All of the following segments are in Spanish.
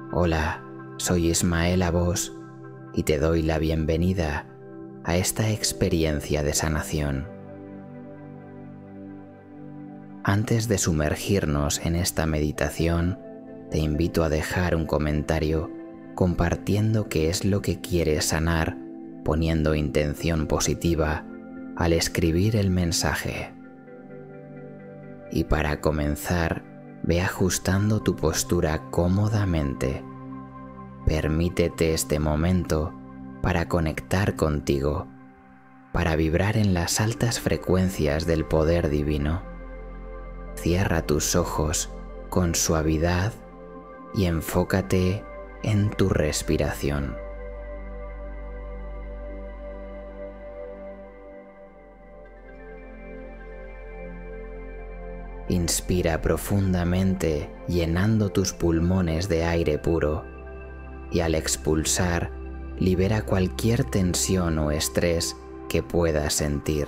Hola, soy Ismael Abós y te doy la bienvenida a esta experiencia de sanación. Antes de sumergirnos en esta meditación, te invito a dejar un comentario compartiendo qué es lo que quieres sanar, poniendo intención positiva al escribir el mensaje. Y para comenzar, ve ajustando tu postura cómodamente. Permítete este momento para conectar contigo, para vibrar en las altas frecuencias del poder divino. Cierra tus ojos con suavidad y enfócate en tu respiración. Inspira profundamente, llenando tus pulmones de aire puro, y al expulsar, libera cualquier tensión o estrés que puedas sentir.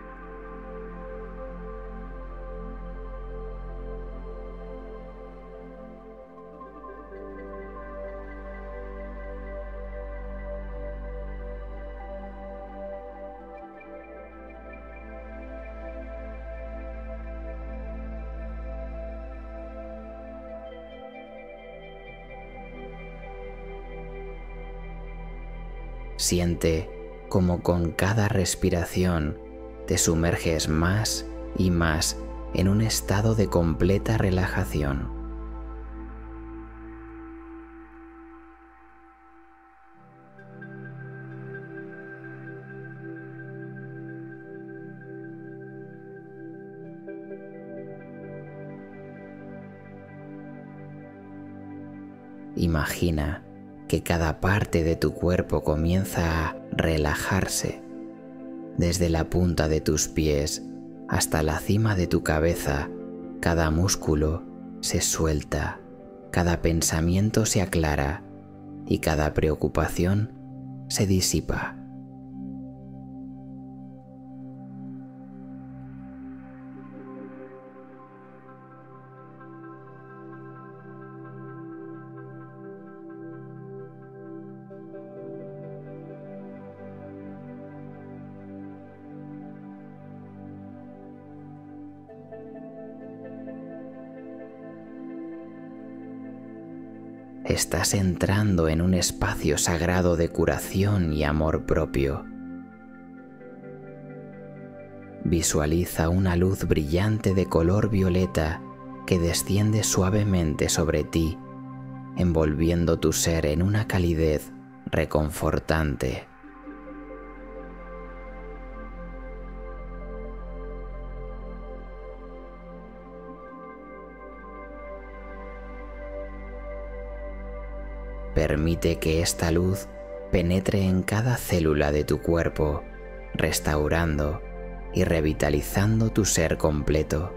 Siente cómo con cada respiración te sumerges más y más en un estado de completa relajación. Imagina que cada parte de tu cuerpo comienza a relajarse, desde la punta de tus pies hasta la cima de tu cabeza. Cada músculo se suelta, cada pensamiento se aclara y cada preocupación se disipa. Estás entrando en un espacio sagrado de curación y amor propio. Visualiza una luz brillante de color violeta que desciende suavemente sobre ti, envolviendo tu ser en una calidez reconfortante. Permite que esta luz penetre en cada célula de tu cuerpo, restaurando y revitalizando tu ser completo.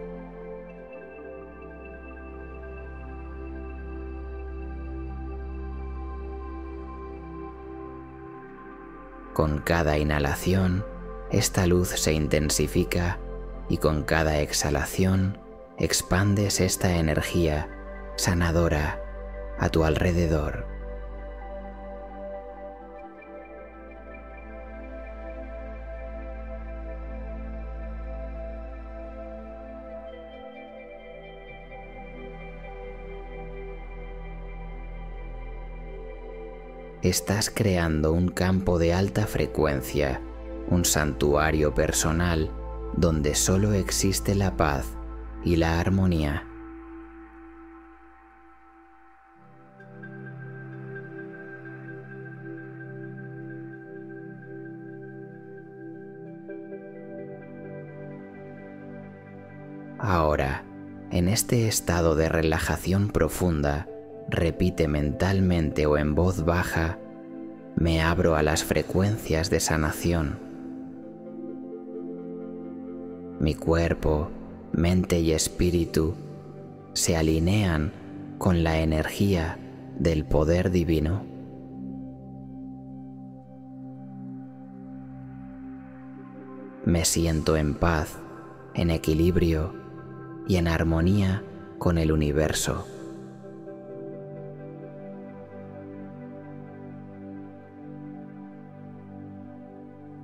Con cada inhalación, esta luz se intensifica y con cada exhalación expandes esta energía sanadora a tu alrededor. Estás creando un campo de alta frecuencia, un santuario personal donde solo existe la paz y la armonía. Ahora, en este estado de relajación profunda, repite mentalmente o en voz baja: me abro a las frecuencias de sanación. Mi cuerpo, mente y espíritu se alinean con la energía del poder divino. Me siento en paz, en equilibrio y en armonía con el universo.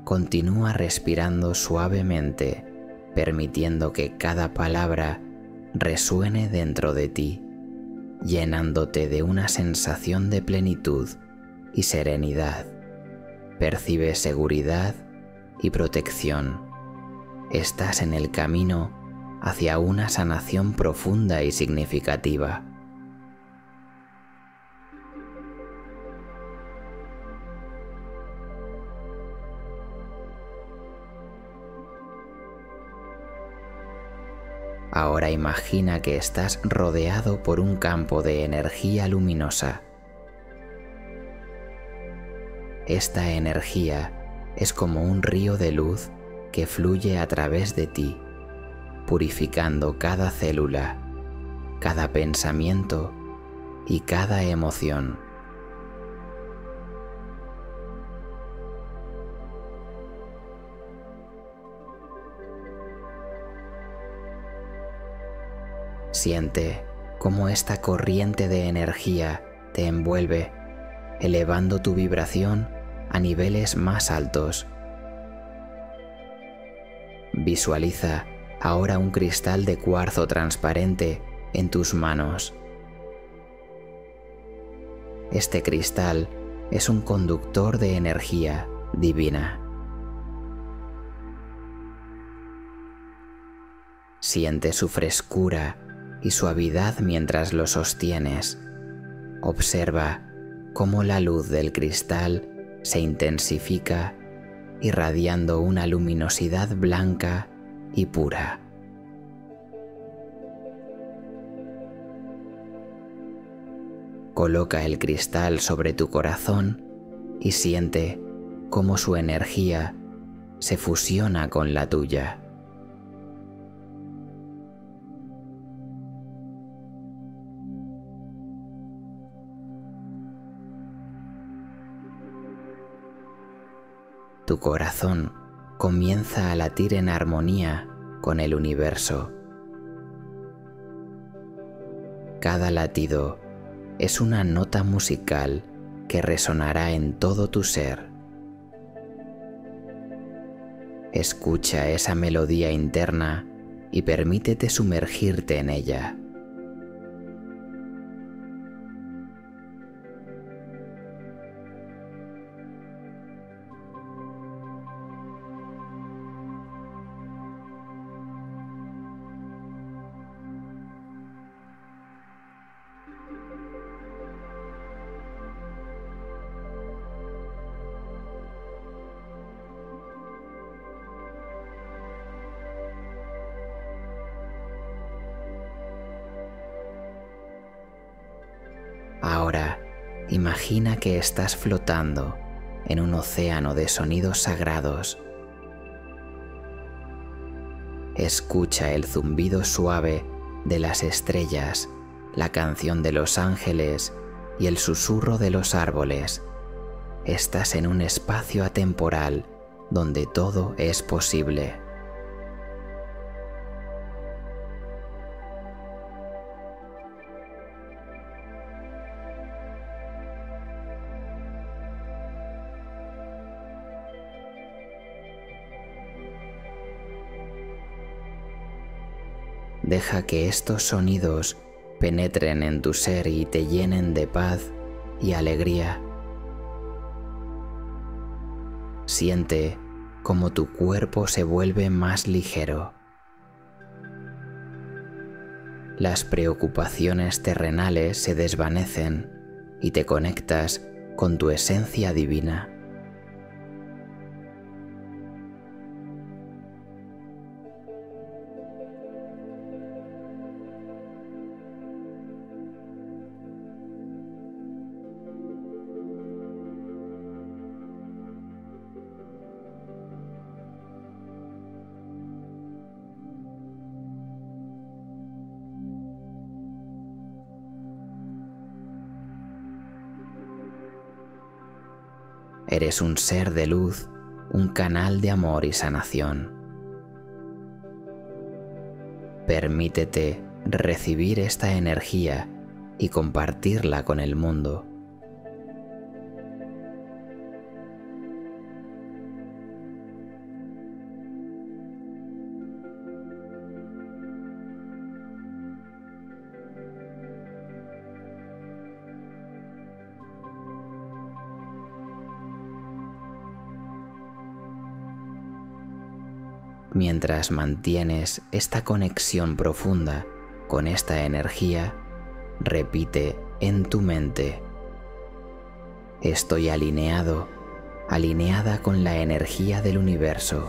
Continúa respirando suavemente, permitiendo que cada palabra resuene dentro de ti, llenándote de una sensación de plenitud y serenidad. Percibes seguridad y protección. Estás en el camino hacia una sanación profunda y significativa. Ahora imagina que estás rodeado por un campo de energía luminosa. Esta energía es como un río de luz que fluye a través de ti, purificando cada célula, cada pensamiento y cada emoción. Siente cómo esta corriente de energía te envuelve, elevando tu vibración a niveles más altos. Visualiza ahora un cristal de cuarzo transparente en tus manos. Este cristal es un conductor de energía divina. Siente su frescura y suavidad mientras lo sostienes. Observa cómo la luz del cristal se intensifica, irradiando una luminosidad blanca y pura. Coloca el cristal sobre tu corazón y siente cómo su energía se fusiona con la tuya. Tu corazón comienza a latir en armonía con el universo. Cada latido es una nota musical que resonará en todo tu ser. Escucha esa melodía interna y permítete sumergirte en ella. Ahora, imagina que estás flotando en un océano de sonidos sagrados. Escucha el zumbido suave de las estrellas, la canción de los ángeles y el susurro de los árboles. Estás en un espacio atemporal donde todo es posible. Deja que estos sonidos penetren en tu ser y te llenen de paz y alegría. Siente cómo tu cuerpo se vuelve más ligero. Las preocupaciones terrenales se desvanecen y te conectas con tu esencia divina. Eres un ser de luz, un canal de amor y sanación. Permítete recibir esta energía y compartirla con el mundo. Mientras mantienes esta conexión profunda con esta energía, repite en tu mente: estoy alineado, alineada con la energía del universo.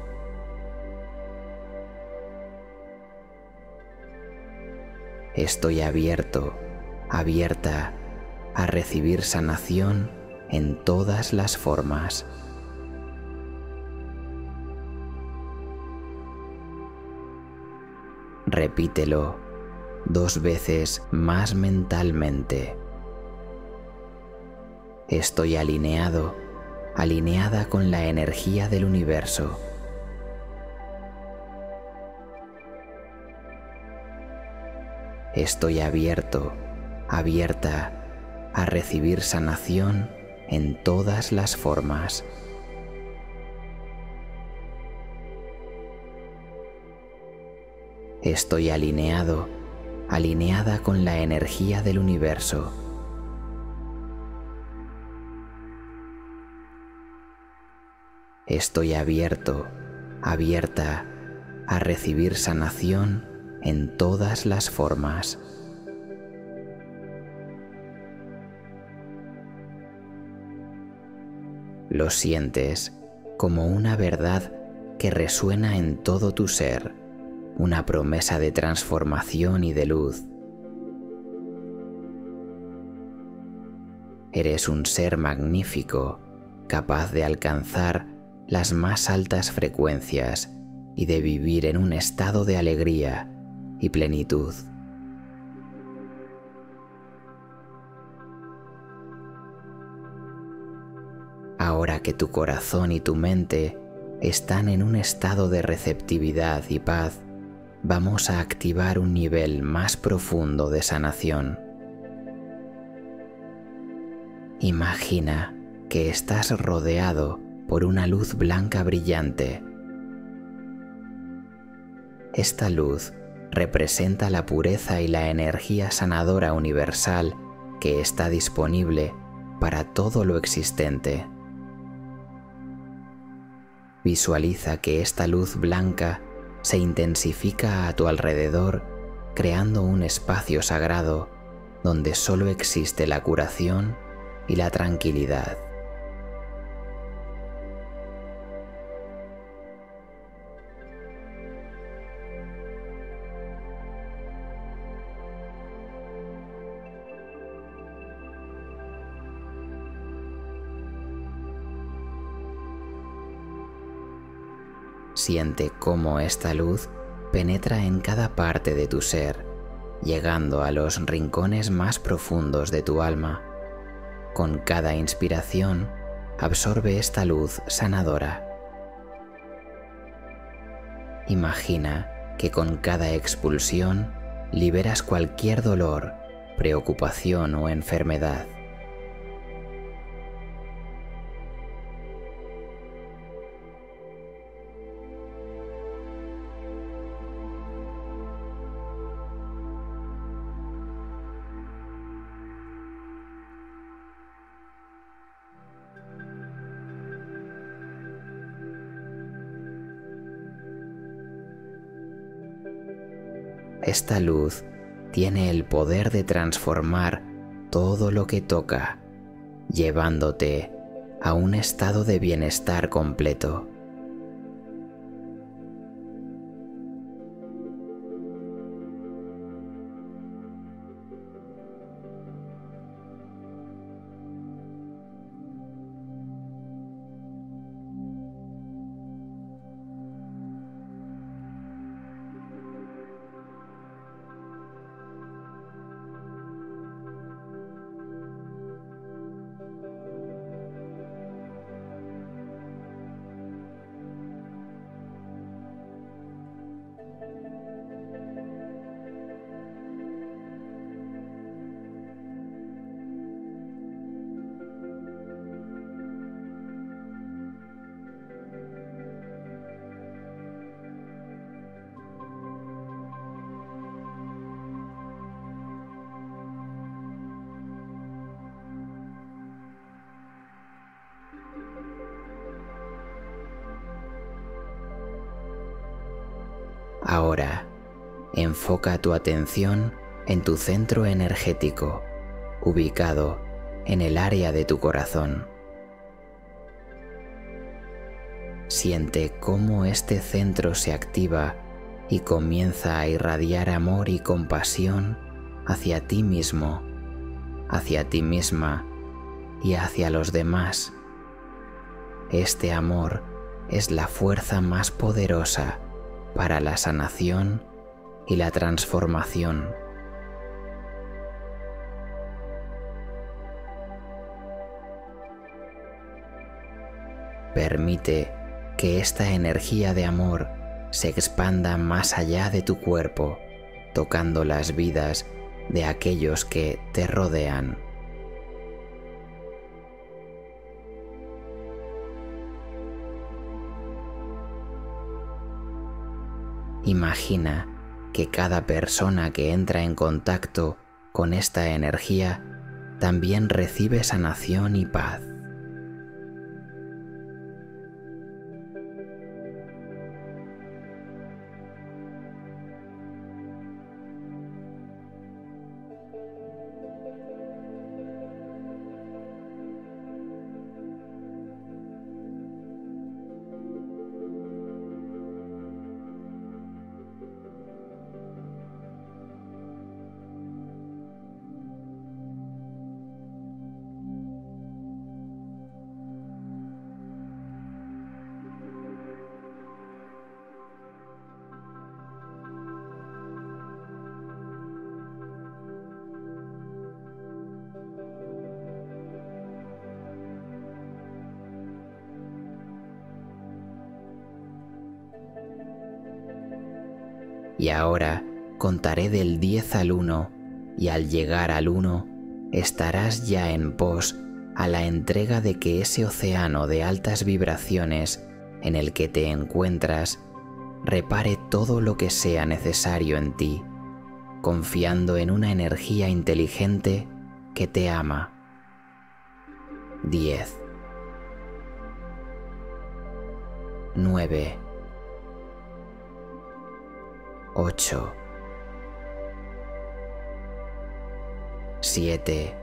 Estoy abierto, abierta a recibir sanación en todas las formas. Repítelo 2 veces más mentalmente. Estoy alineado, alineada con la energía del universo. Estoy abierto, abierta a recibir sanación en todas las formas. Estoy alineado, alineada con la energía del universo. Estoy abierto, abierta a recibir sanación en todas las formas. Lo sientes como una verdad que resuena en todo tu ser, una promesa de transformación y de luz. Eres un ser magnífico, capaz de alcanzar las más altas frecuencias y de vivir en un estado de alegría y plenitud. Ahora que tu corazón y tu mente están en un estado de receptividad y paz, vamos a activar un nivel más profundo de sanación. Imagina que estás rodeado por una luz blanca brillante. Esta luz representa la pureza y la energía sanadora universal que está disponible para todo lo existente. Visualiza que esta luz blanca se intensifica a tu alrededor, creando un espacio sagrado donde solo existe la curación y la tranquilidad. Siente cómo esta luz penetra en cada parte de tu ser, llegando a los rincones más profundos de tu alma. Con cada inspiración, absorbe esta luz sanadora. Imagina que con cada expulsión liberas cualquier dolor, preocupación o enfermedad. Esta luz tiene el poder de transformar todo lo que toca, llevándote a un estado de bienestar completo. Ahora, enfoca tu atención en tu centro energético, ubicado en el área de tu corazón. Siente cómo este centro se activa y comienza a irradiar amor y compasión hacia ti mismo, hacia ti misma y hacia los demás. Este amor es la fuerza más poderosa para la sanación y la transformación. Permite que esta energía de amor se expanda más allá de tu cuerpo, tocando las vidas de aquellos que te rodean. Imagina que cada persona que entra en contacto con esta energía también recibe sanación y paz. Y ahora contaré del 10 al 1 y al llegar al 1 estarás ya en pos a la entrega de que ese océano de altas vibraciones en el que te encuentras repare todo lo que sea necesario en ti, confiando en una energía inteligente que te ama. 10, 9, 8, 7,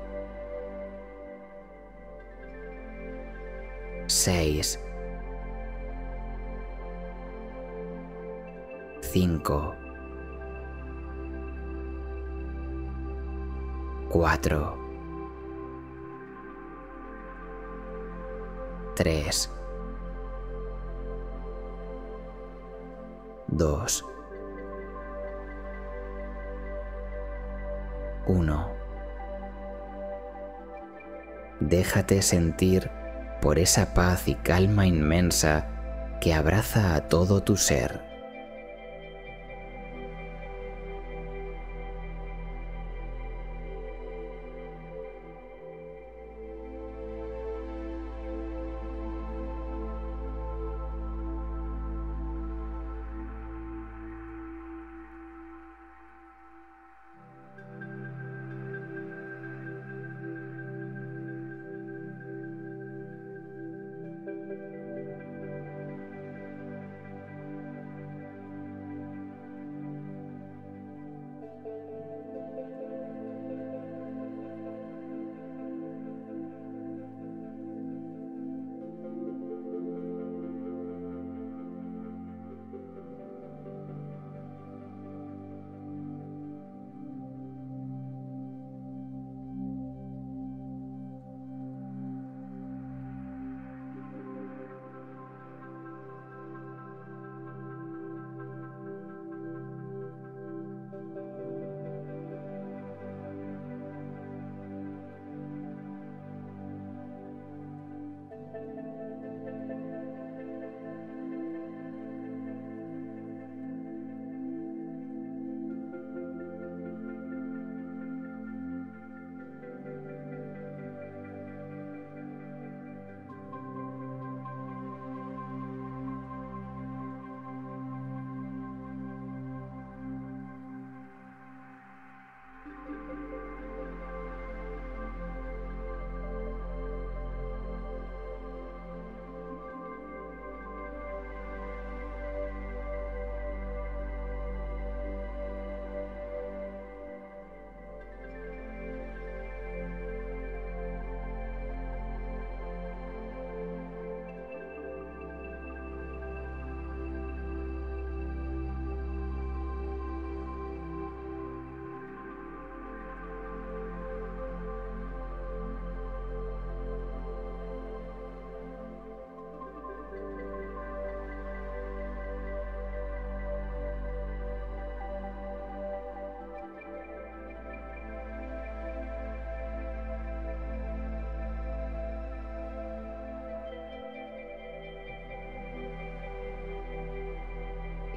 6, 5, 4, 3, 2, 1. Déjate sentir por esa paz y calma inmensa que abraza a todo tu ser.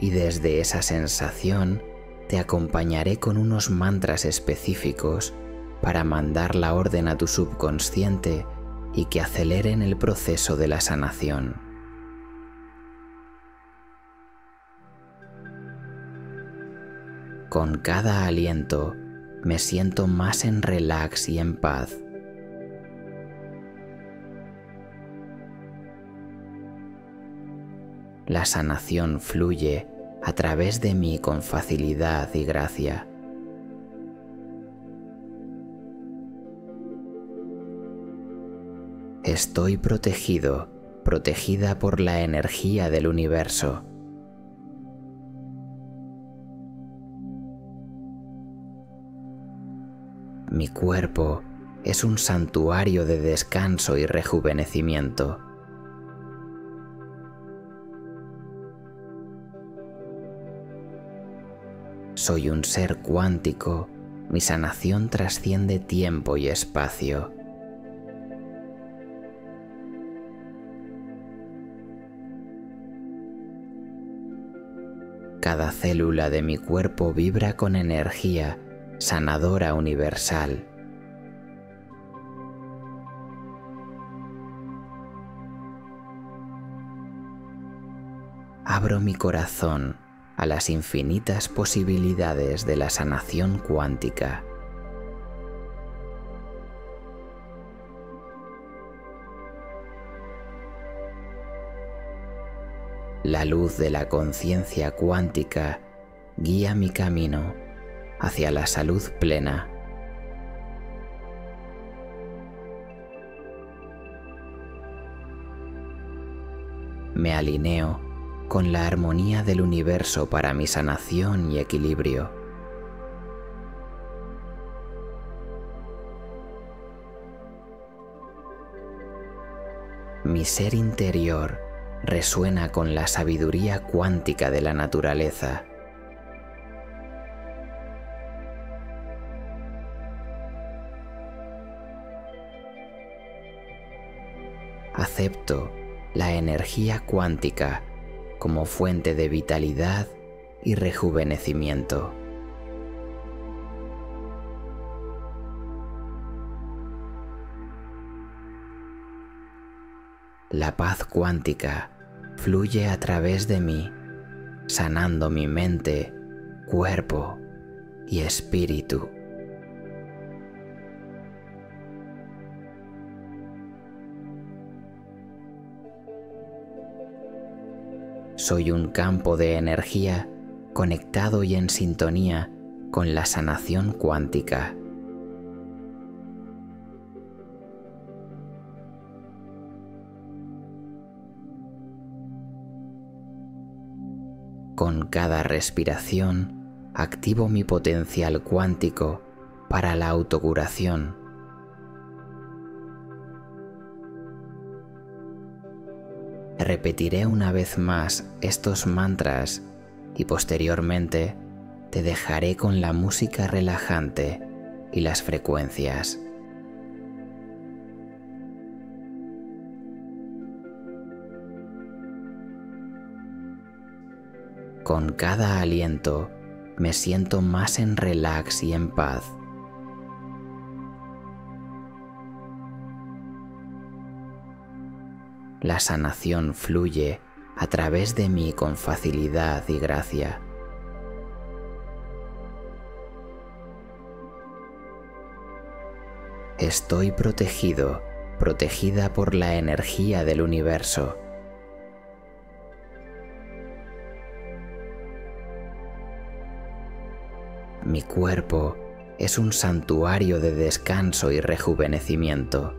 y desde esa sensación te acompañaré con unos mantras específicos para mandar la orden a tu subconsciente y que aceleren el proceso de la sanación. Con cada aliento me siento más en relax y en paz. La sanación fluye a través de mí con facilidad y gracia. Estoy protegido, protegida por la energía del universo. Mi cuerpo es un santuario de descanso y rejuvenecimiento. Soy un ser cuántico, mi sanación trasciende tiempo y espacio. Cada célula de mi cuerpo vibra con energía sanadora universal. Abro mi corazón a las infinitas posibilidades de la sanación cuántica. La luz de la conciencia cuántica guía mi camino hacia la salud plena. Me alineo con la armonía del universo para mi sanación y equilibrio. Mi ser interior resuena con la sabiduría cuántica de la naturaleza. Acepto la energía cuántica como fuente de vitalidad y rejuvenecimiento. La paz cuántica fluye a través de mí, sanando mi mente, cuerpo y espíritu. Soy un campo de energía conectado y en sintonía con la sanación cuántica. Con cada respiración activo mi potencial cuántico para la autocuración. Repetiré una vez más estos mantras y posteriormente te dejaré con la música relajante y las frecuencias. Con cada aliento me siento más en relax y en paz. La sanación fluye a través de mí con facilidad y gracia. Estoy protegido, protegida por la energía del universo. Mi cuerpo es un santuario de descanso y rejuvenecimiento.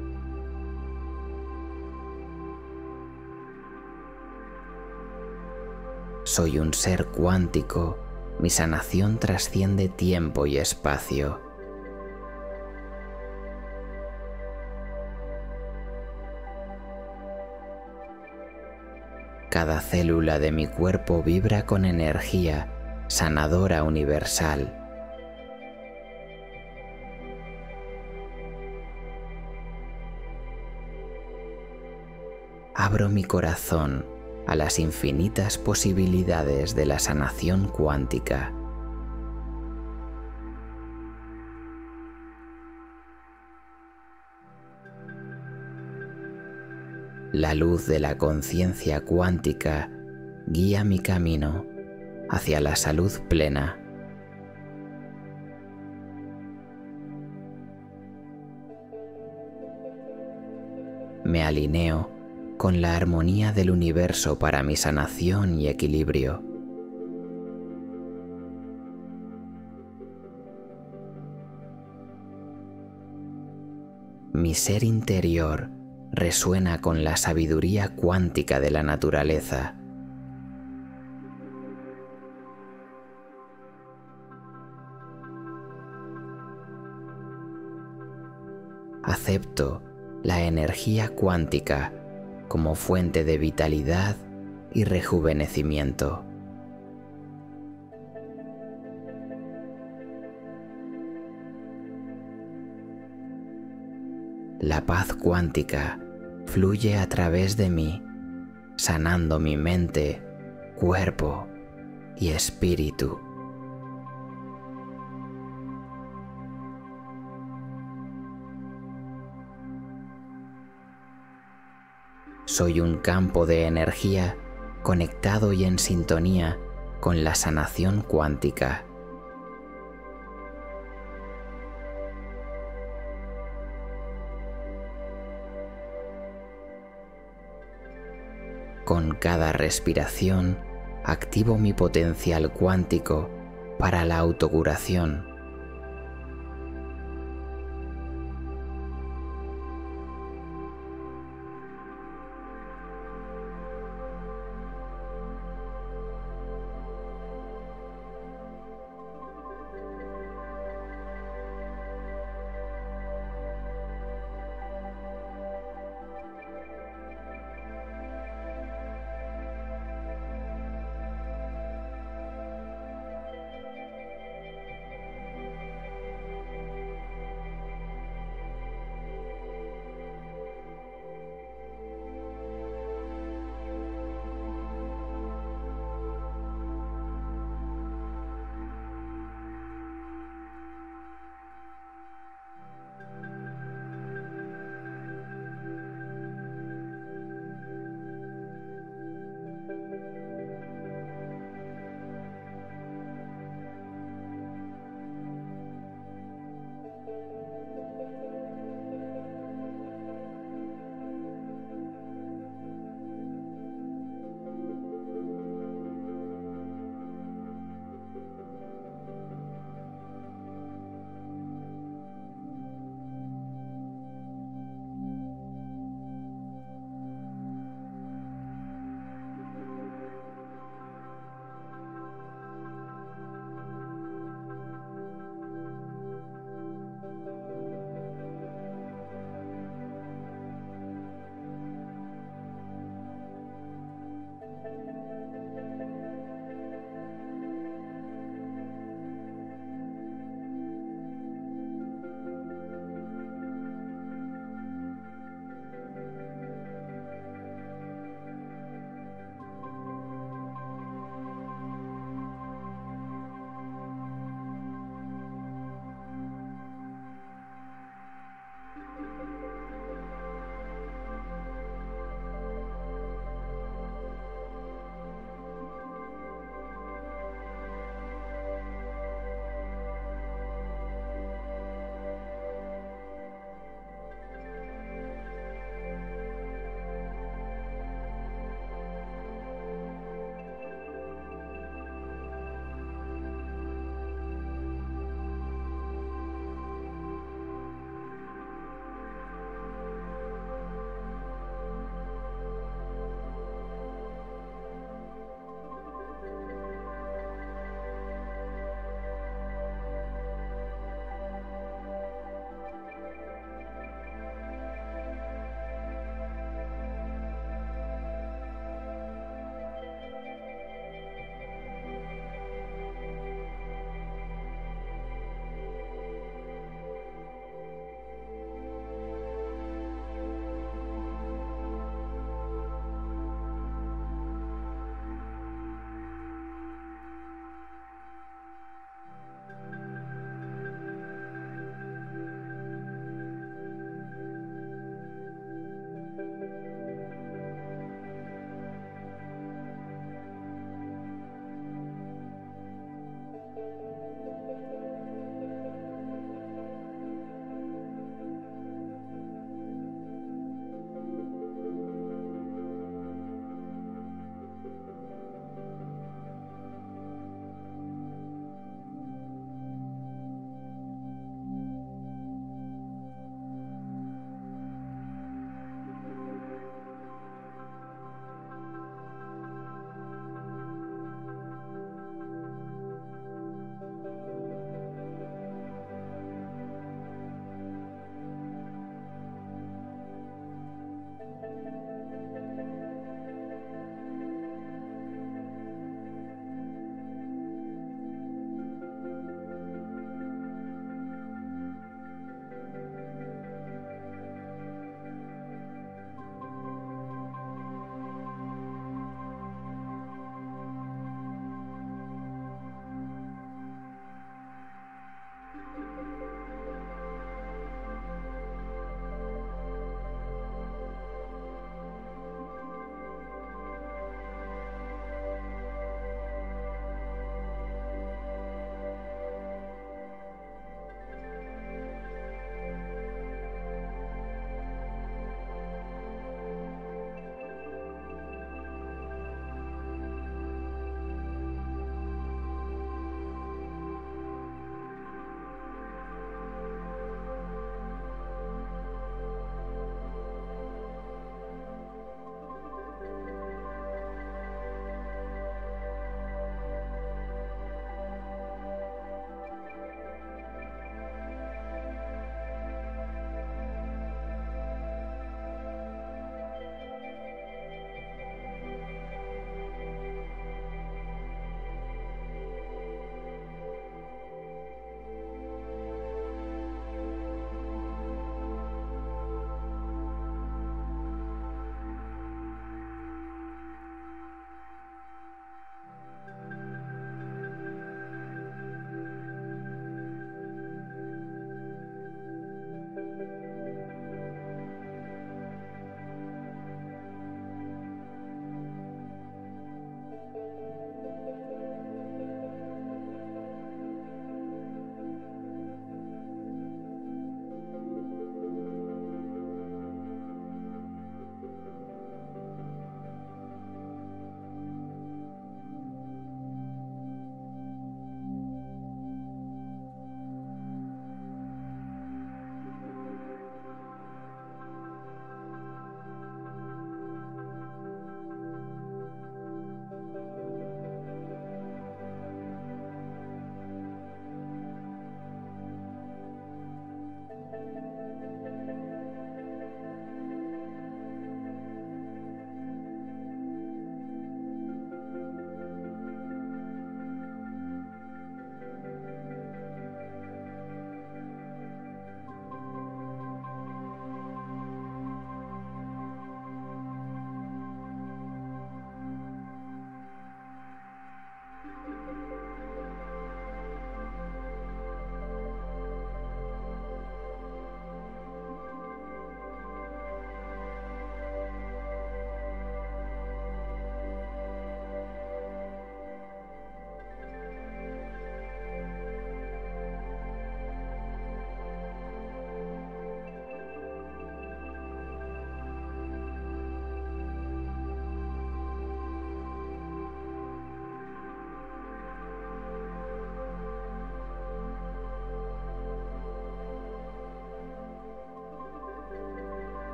Soy un ser cuántico, mi sanación trasciende tiempo y espacio. Cada célula de mi cuerpo vibra con energía sanadora universal. Abro mi corazón a las infinitas posibilidades de la sanación cuántica. La luz de la conciencia cuántica guía mi camino hacia la salud plena. Me alineo con la armonía del universo para mi sanación y equilibrio. Mi ser interior resuena con la sabiduría cuántica de la naturaleza. Acepto la energía cuántica como fuente de vitalidad y rejuvenecimiento. La paz cuántica fluye a través de mí, sanando mi mente, cuerpo y espíritu. Soy un campo de energía conectado y en sintonía con la sanación cuántica. Con cada respiración activo mi potencial cuántico para la autocuración